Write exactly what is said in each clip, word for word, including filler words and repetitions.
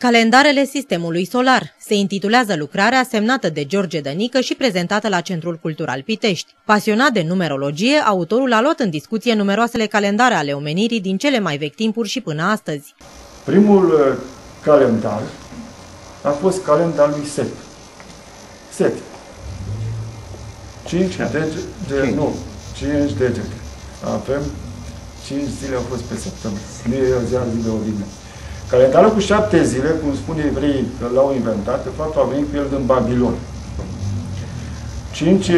Calendarele sistemului solar se intitulează lucrarea semnată de George Dănică și prezentată la Centrul Cultural Pitești. Pasionat de numerologie, autorul a luat în discuție numeroasele calendare ale omenirii din cele mai vechi timpuri și până astăzi. Primul calendar a fost calendarul lui Set. Set. Cinci degete, de, nu, cinci degete. Avem cinci zile au fost pe săptămână. Nu e o zi, zi de odihnă. Calendarul cu șapte zile, cum spune evreii că l-au inventat, de fapt au venit cu el din Babilon. Cinci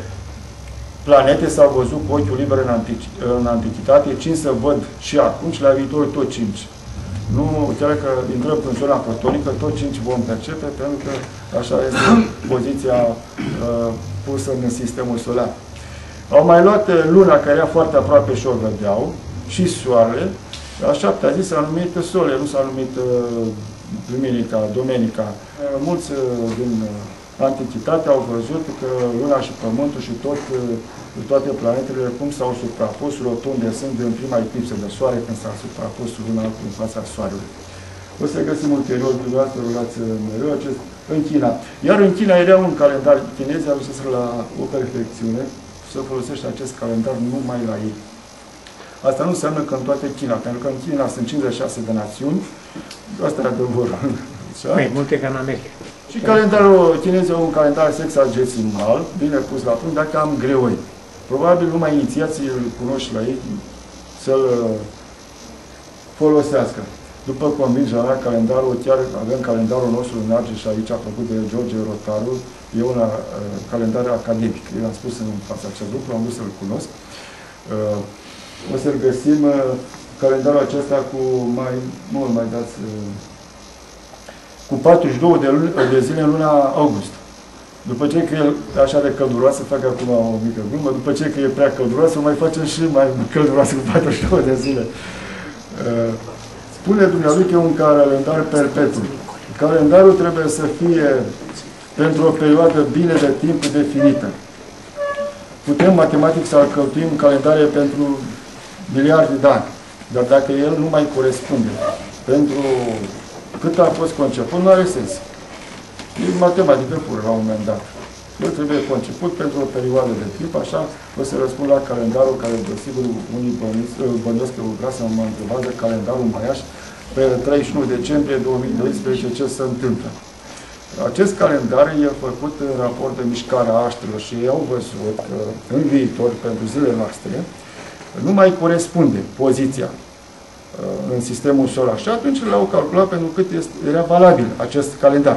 planete s-au văzut cu ochiul liber în, antici, în antichitate, cinci se văd și acum și la viitor tot cinci. Nu, chiar că intrăm în zona platonică, tot cinci vom percepe, pentru că așa este poziția uh, pusă în sistemul solar. Au mai luat luna, care era foarte aproape și o vedeau, și soarele. A șaptea zi s-a numit Sole, nu s-a numit uh, Duminica, Domenica. Uh, mulți uh, din uh, Antichitate au văzut că Luna și Pământul și tot, uh, toate planetele cum s-au suprapus rotunde, sunt în prima eclipsă de soare, când s-a suprapus Luna în fața soarelui. O să găsim ulterior, dumneavoastră rulați mereu acest în China. Iar în China era un calendar chinez, a ajuns la o perfecțiune, să folosește acest calendar numai la ei. Asta nu înseamnă că în toate China, pentru că în China sunt cincizeci și șase de națiuni, asta e adevărul. Mai multe ca în America. Și calendarul chinez e un calendar sexagesimal, bine pus la punct, dacă am greoi. Probabil numai inițiații îl cunoști la ei să-l folosească. După convingerea mea, calendarul, chiar avem calendarul nostru în Argeș aici, făcut de George Rotaru, e un uh, calendar academic. Eu am spus în fața acest lucru, am vrut să-l cunosc. Uh, O să-l găsim uh, calendarul acesta cu mai mult, mai dați, uh, cu patruzeci și două de, de zile în luna august. După ce că e așa de călduroasă, fac acum o mică glumă, după ce că e prea călduroasă, o mai facem și mai călduroasă cu patruzeci și două de zile. Uh, spune dumnealui că e un calendar perpetu. Calendarul trebuie să fie pentru o perioadă bine de timp definită. Putem matematic să alcătuim calendare pentru miliarde de ani, dar dacă el nu mai corespunde pentru cât a fost conceput, nu are sens. E matematică pură la un moment dat. El trebuie conceput pentru o perioadă de timp, așa o să răspund la calendarul care, desigur, unii bănuiesc că vrea să mă întrebați de calendarul maiaș pe treizeci și unu decembrie două mii doisprezece ce se întâmplă. Acest calendar e făcut în raport de mișcarea aștelor și ei au văzut că în viitor, pentru zilele noastre, nu mai corespunde poziția uh, în sistemul solar. Și atunci l-au calculat pentru cât este, era valabil acest calendar.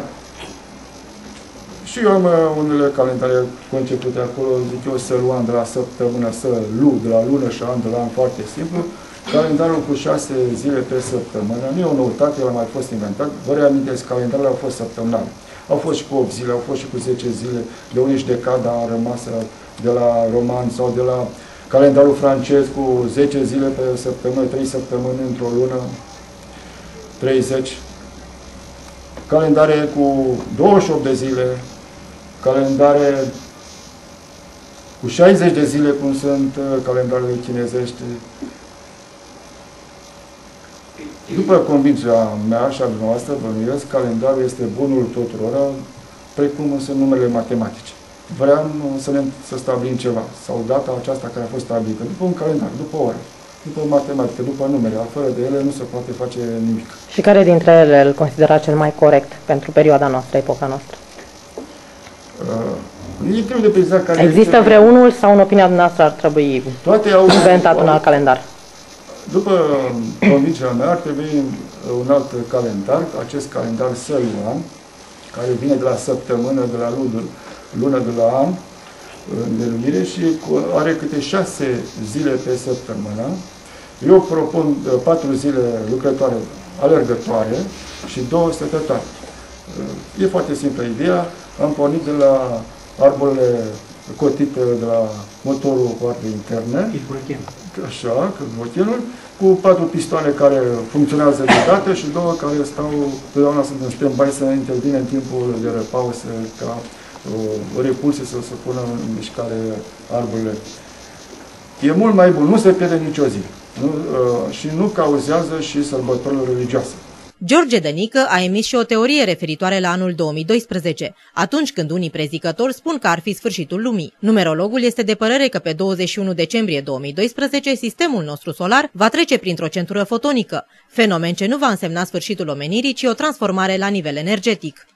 Și eu am uh, unele calendare concepute acolo, zic eu, să luam de la săptămână, să lu de la lună și an de la an, foarte simplu. Calendarul cu șase zile pe săptămână, nu e o noutate, el a mai fost inventat. Vă reamintesc, calendarele au fost săptămânale. Au fost și cu opt zile, au fost și cu zece zile, de unde și decada a rămas de la roman sau de la calendarul francez cu zece zile pe săptămână, trei săptămâni într-o lună, treizeci. Calendare cu douăzeci și opt de zile, calendare cu șaizeci de zile, cum sunt calendarele chinezești. După convingerea mea și a dumneavoastră, bănuiesc, calendarul este bunul tuturor, precum sunt numerele matematice. Vreau să, ne, să stabilim ceva, sau data aceasta care a fost stabilită, după un calendar, după ore, după matematică, după numere, fără de ele nu se poate face nimic. Și care dintre ele îl considera cel mai corect pentru perioada noastră, epoca noastră? Uh, e greu de precizat care... Există vreunul sau, în opinia dumneavoastră, ar trebui toate au, inventat au, un alt calendar? După convingerea mea, ar trebui un alt calendar, acest calendar săluan, care vine de la săptămână, de la lună, lună de la an, în denumire, și are câte șase zile pe săptămână. Eu propun patru zile lucrătoare, alergătoare și două stătătoare. E foarte simplă ideea. Am pornit de la arborele cotit de la motorul cu arde interne. Așa, cârbotienul, cu patru pistoane care funcționează deodată și două care stau, totdeauna sunt în stand-by să intervine în timpul de repausă ca o repulsie să se pună în mișcare arborele. E mult mai bun, nu se pierde nicio zi. Nu, uh, și nu cauzează și sărbătorile religioase. George Dănică a emis și o teorie referitoare la anul două mii doisprezece, atunci când unii prezicători spun că ar fi sfârșitul lumii. Numerologul este de părere că pe douăzeci și unu decembrie două mii doisprezece sistemul nostru solar va trece printr-o centură fotonică, fenomen ce nu va însemna sfârșitul omenirii, ci o transformare la nivel energetic.